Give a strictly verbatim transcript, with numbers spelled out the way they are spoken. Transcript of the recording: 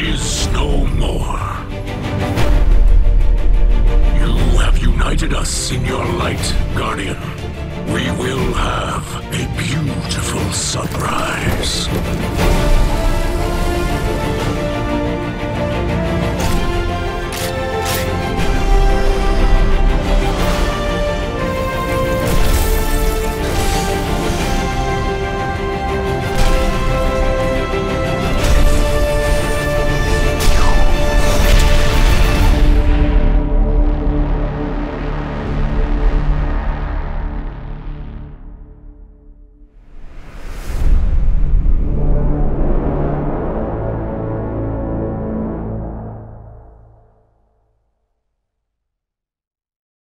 is no more. You have united us in your light, Guardian. We will have a